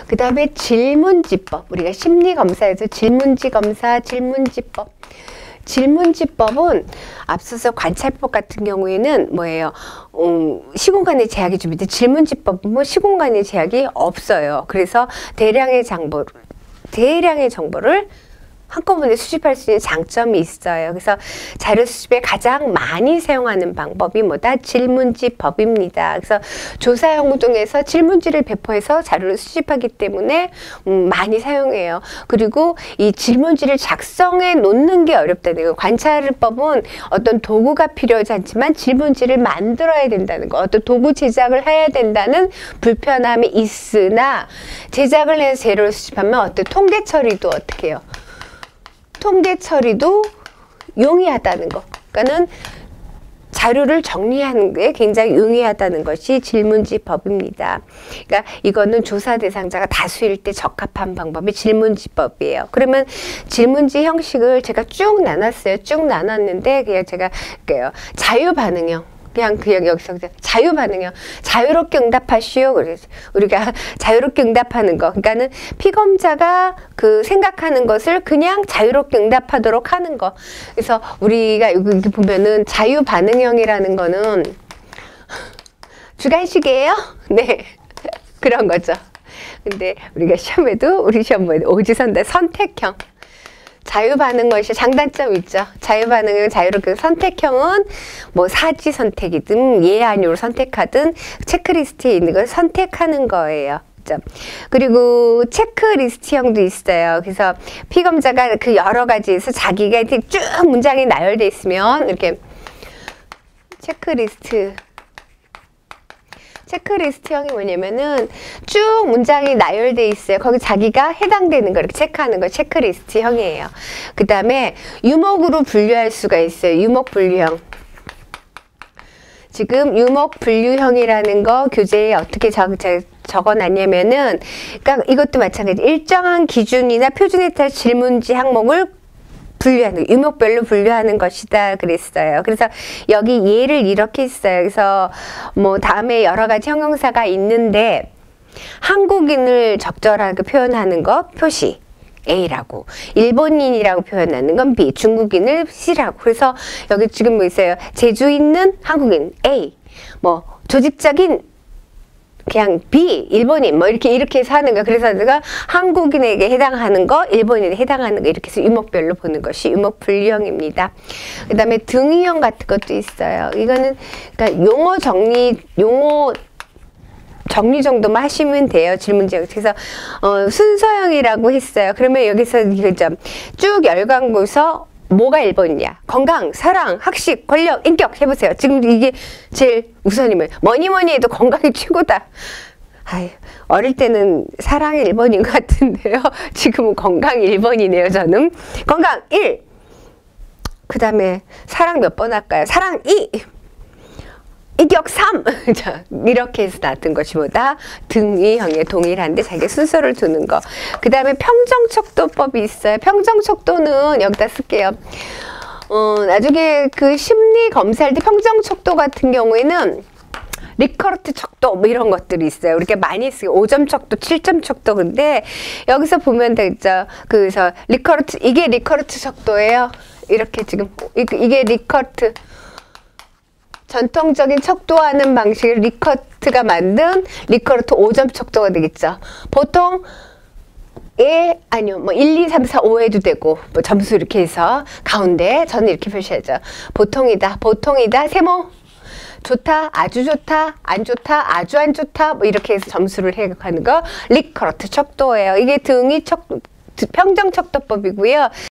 그 다음에 질문지법. 우리가 심리검사에서 질문지검사, 질문지법. 질문지법은 앞서서 관찰법 같은 경우에는 뭐예요? 시공간의 제약이 좀 있는데 질문지법은 뭐 시공간의 제약이 없어요. 그래서 대량의 정보를 한꺼번에 수집할 수 있는 장점이 있어요. 그래서 자료 수집에 가장 많이 사용하는 방법이 뭐다? 질문지법입니다. 그래서 조사형 중에서 질문지를 배포해서 자료를 수집하기 때문에 많이 사용해요. 그리고 이 질문지를 작성해 놓는 게 어렵다는 거예요. 관찰법은 어떤 도구가 필요하지 않지만 질문지를 만들어야 된다는 거, 어떤 도구 제작을 해야 된다는 불편함이 있으나 제작을 해서 자료를 수집하면 어떤 통계 처리도 어떻게 해요? 통계 처리도 용이하다는 거. 그러니까는 자료를 정리하는 게 굉장히 용이하다는 것이 질문지법입니다. 그러니까 이거는 조사 대상자가 다수일 때 적합한 방법이 질문지법이에요. 그러면 질문지 형식을 제가 쭉 나눴어요. 쭉 나눴는데 그냥 제가 자유반응형. 그냥 여기서 자유반응형, 자유롭게 응답하시오. 그래서 우리가 자유롭게 응답하는 거. 그러니까는 피검자가 그 생각하는 것을 그냥 자유롭게 응답하도록 하는 거. 그래서 우리가 여기 보면은 자유반응형이라는 거는 주관식이에요? 네. 그런 거죠. 근데 우리가 시험에도 우리 시험에 오지선다 선택형. 자유반응은 장단점이 있죠. 자유반응은 자유롭게 선택형은 뭐 사지 선택이든 예 아니오로 선택하든 체크리스트에 있는 걸 선택하는 거예요. 그리고 체크리스트형도 있어요. 그래서 피검자가 그 여러 가지에서 자기가 쭉 문장이 나열되어 있으면 이렇게 체크리스트형이 뭐냐면은 쭉 문장이 나열돼 있어요. 거기 자기가 해당되는 거 이렇게 체크하는 거 체크리스트형이에요. 그 다음에 유목으로 분류할 수가 있어요. 유목분류형. 지금 유목분류형이라는 거 교재에 어떻게 적어놨냐면은, 그러니까 이것도 마찬가지. 일정한 기준이나 표준에 따라 질문지 항목을 분류하는, 유목별로 분류하는 것이다 그랬어요. 그래서 여기 예를 이렇게 했어요. 그래서 뭐 다음에 여러 가지 형용사가 있는데 한국인을 적절하게 표현하는 거 표시 A라고, 일본인이라고 표현하는 건 B, 중국인을 C라고. 그래서 여기 지금 뭐 있어요? 재주 있는 한국인 A, 뭐 조직적인 그냥 B, 일본인 뭐 이렇게 해서 하는 거. 그래서 내가 한국인에게 해당하는 거, 일본인에 해당하는 거 이렇게 해서 유목별로 보는 것이 유목분류형입니다. 그 다음에 등위형 같은 것도 있어요. 이거는 그러니까 용어 정리 정도만 하시면 돼요. 질문지. 그래서 순서형이라고 했어요. 그러면 여기서 쭉 열광고서 뭐가 1번이냐? 건강, 사랑, 학식, 권력, 인격 해보세요. 지금 이게 제일 우선이면 뭐니 해도 건강이 최고다. 아유, 어릴 때는 사랑이 1번인 것 같은데요. 지금은 건강이 1번이네요. 저는 건강 1. 그 다음에 사랑 몇 번 할까요? 사랑 2. 인격 3! 자, 이렇게 해서 나왔던 것이 뭐다? 등위형에 동일한데 자기 순서를 두는 거. 그 다음에 평정척도법이 있어요. 평정척도는 여기다 쓸게요. 나중에 그 심리 검사할 때 평정척도 같은 경우에는 리커르트 척도 뭐 이런 것들이 있어요. 이렇게 많이 쓰고 5점 척도, 7점 척도. 근데 여기서 보면 되겠죠. 그래서 이게 리커르트 척도예요. 이렇게 지금 이게 리커르트. 전통적인 척도하는 방식을 리커트가 만든 리커르트 5점 척도가 되겠죠. 보통 뭐 1, 2, 3, 4, 5 해도 되고 뭐 점수 이렇게 해서 가운데 저는 이렇게 표시하죠. 보통이다, 세모, 좋다, 아주 좋다, 안 좋다, 아주 안 좋다 뭐 이렇게 해서 점수를 해가는 거 리커르트 척도예요. 이게 평정척도법이고요.